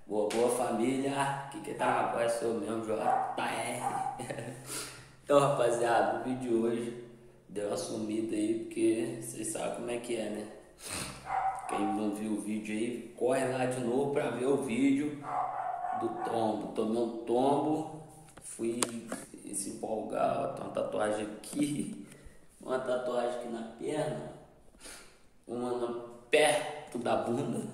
Boa família, que tá rapaz, sou mesmo JR. Então rapaziada, o vídeo de hoje deu uma sumida aí, porque vocês sabem como é que é, né? Quem não viu o vídeo aí, corre lá de novo pra ver o vídeo do tombo. Tomei um tombo, fui se empolgar, ó, tem uma tatuagem aqui, uma tatuagem aqui na perna, uma perto da bunda.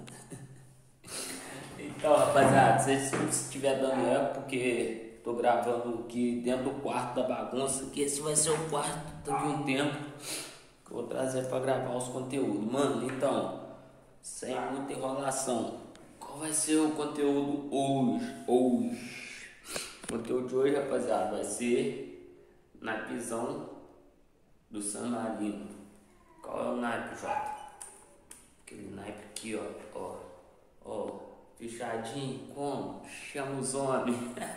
Então, rapaziada, se estiver dando eco, porque tô gravando aqui dentro do quarto da bagunça, que esse vai ser o quarto daqui a um tempo que eu vou trazer para gravar os conteúdos. Mano, então, sem muita enrolação, qual vai ser o conteúdo hoje? O conteúdo de hoje, rapaziada, vai ser na prisão do San Marino. Qual é o naipe, Jota? Aquele naipe aqui, ó. Fechadinho, como? Chama os homens.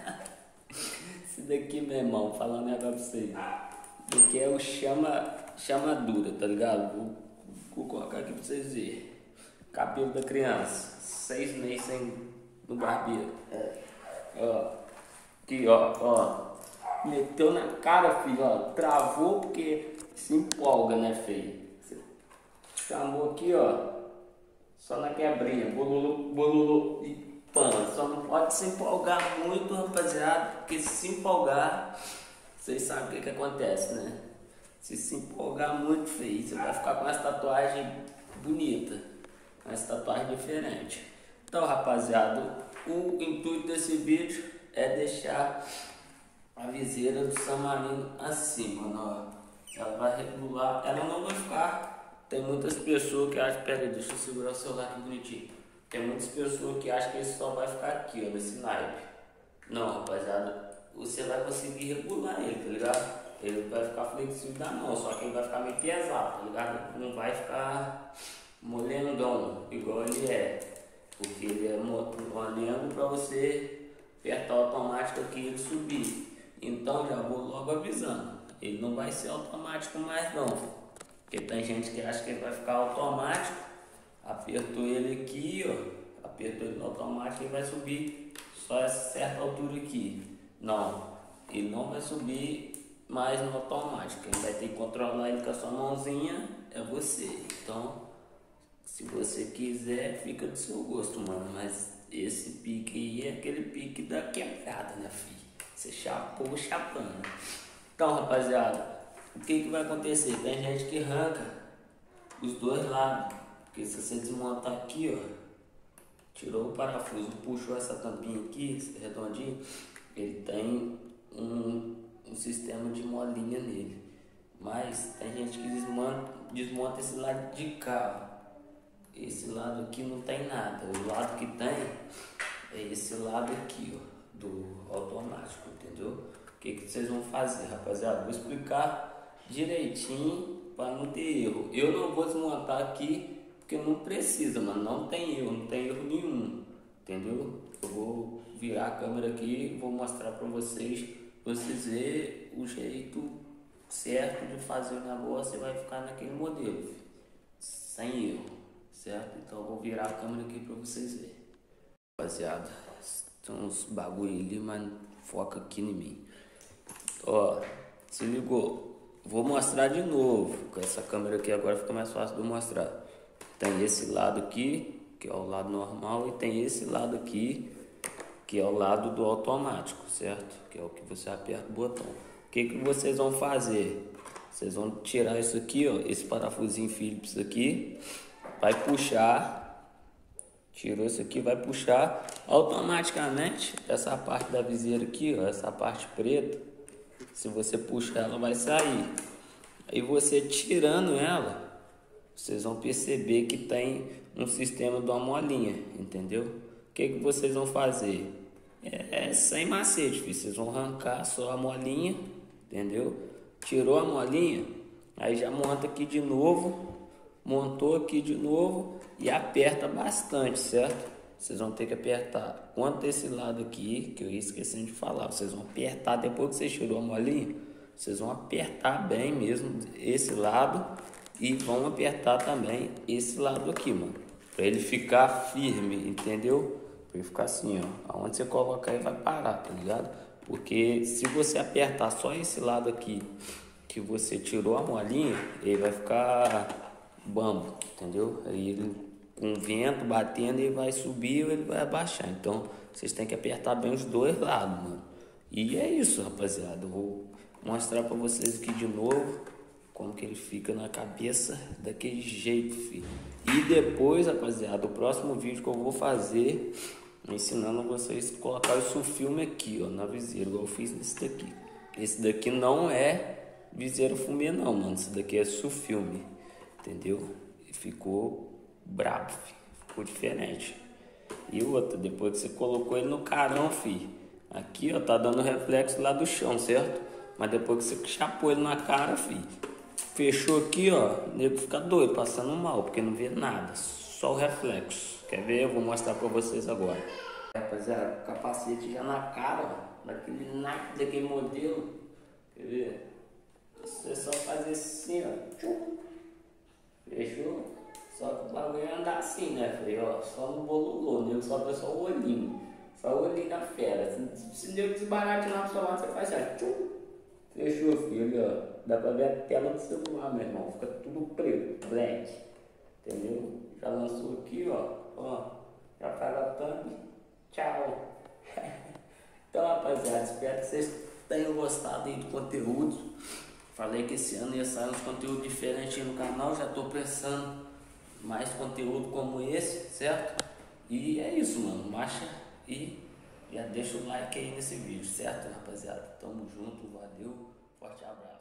Esse daqui, meu irmão, falando agora pra vocês. Esse daqui é o chamadura, tá ligado? Vou colocar aqui pra vocês verem. Cabelo da criança, 6 meses sem no barbeiro. Ó, aqui, ó. Meteu na cara, filho, ó. Travou porque se empolga, né, feio? Chamou aqui, ó. Só na quebrinha, bolulu e pan. Só não pode se empolgar muito, rapaziada, porque se empolgar, vocês sabem o que acontece, né? Se empolgar muito, feio, você vai ficar com essa tatuagem bonita, com essa tatuagem diferente. Então, rapaziada, o intuito desse vídeo é deixar a viseira do San Marino assim, mano, ó. Ela vai regular, ela não vai ficar. Tem muitas pessoas que acham, pera aí, deixa eu segurar o celular aqui bonitinho. Tem muitas pessoas que acham que ele só vai ficar aqui, ó, nesse naipe. Não, rapaziada, você vai conseguir regular ele, tá ligado? Ele vai ficar flexível da mão, só que ele vai ficar meio pesado, tá ligado? Não vai ficar molengão, igual ele é. Porque ele é molengo pra você apertar o automático aqui e ele subir. Então já vou logo avisando, ele não vai ser automático mais não. Porque tem gente que acha que ele vai ficar automático, apertou ele aqui, ó, apertou ele no automático e vai subir só a certa altura aqui. Não, ele não vai subir mais no automático, quem vai ter que controlar ele com a sua mãozinha é você. Então, se você quiser, fica do seu gosto, mano, mas esse pique aí é aquele pique da quebrada, né, filho? Você chapou chapando. Então, rapaziada, o que vai acontecer? Tem gente que arranca os dois lados, porque se você desmontar aqui, ó, tirou o parafuso, puxou essa tampinha aqui, esse redondinho, ele tem um sistema de molinha nele. Mas tem gente que desmonta esse lado de cá, ó. Esse lado aqui não tem nada, o lado que tem é esse lado aqui, ó, do automático, entendeu? O que vocês vão fazer, rapaziada? Vou explicar direitinho para não ter erro. Eu não vou desmontar aqui porque não precisa, mano. Não tem erro nenhum, entendeu? Eu vou virar a câmera aqui e vou mostrar para vocês verem o jeito certo de fazer o negócio. Você vai ficar naquele modelo, sem erro, certo? Então eu vou virar a câmera aqui para vocês verem. Rapaziada, tem uns bagulho ali, mas foca aqui em mim. Ó, se ligou? Vou mostrar de novo. Com essa câmera aqui agora fica mais fácil de eu mostrar. Tem esse lado aqui, que é o lado normal, e tem esse lado aqui, que é o lado do automático, certo? Que é o que você aperta o botão. O que vocês vão fazer? Vocês vão tirar isso aqui, ó, esse parafusinho Phillips aqui, vai puxar, tirou isso aqui, vai puxar automaticamente essa parte da viseira aqui, ó, essa parte preta. Se você puxar, ela vai sair. Aí você tirando ela, vocês vão perceber que tem um sistema de uma molinha, entendeu? O que vocês vão fazer? É sem macete, filho. Vocês vão arrancar só a molinha, entendeu? Tirou a molinha, aí já monta aqui de novo, montou aqui de novo e aperta bastante, certo? Vocês vão ter que apertar quanto esse lado aqui, que eu ia esquecendo de falar. Vocês vão apertar, depois que você tirou a molinha, vocês vão apertar bem mesmo esse lado e vão apertar também esse lado aqui, mano. Pra ele ficar firme, entendeu? Vai ficar assim, ó. Aonde você colocar aí vai parar, tá ligado? Porque se você apertar só esse lado aqui, que você tirou a molinha, ele vai ficar bambo, entendeu? Aí ele, com o vento batendo, ele vai subir ou ele vai abaixar. Então, vocês têm que apertar bem os dois lados, mano. E é isso, rapaziada. Eu vou mostrar pra vocês aqui de novo como que ele fica na cabeça daquele jeito, filho. E depois, rapaziada, o próximo vídeo que eu vou fazer, ensinando vocês a colocar esse filme aqui, ó, na viseira, igual eu fiz nesse daqui. Esse daqui não é viseiro fumê não, mano. Esse daqui é filme, entendeu? E ficou brabo, filho. Ficou diferente. E outra, depois que você colocou ele no carão, filho, aqui, ó, tá dando reflexo lá do chão, certo? Mas depois que você chapou ele na cara, filho, fechou aqui, ó, o nego fica doido, passando mal, porque não vê nada, só o reflexo. Quer ver? Eu vou mostrar pra vocês agora. Rapaziada, o capacete já na cara, ó, daquele modelo. Quer ver? Você só fazer assim, ó, tchum, fechou? Só que o bagulho é andar assim, né, filho? Ó, só no bololô, nego só dá só o olhinho. Só o olhinho da fera. Se o nego desbaratinar na sua mão, você faz assim, ó, tchum. Fechou, filho, ó. Dá pra ver a tela do celular, meu irmão. Fica tudo preto, black. Entendeu? Já lançou aqui, ó. Já faz a thumb. Tchau. Então, rapaziada, espero que vocês tenham gostado aí do conteúdo. Falei que esse ano ia sair uns conteúdos diferentes aí no canal. Já tô pensando mais conteúdo como esse, certo? E é isso, mano. Marcha e já deixa o like aí nesse vídeo, certo, rapaziada? Tamo junto, valeu, forte abraço.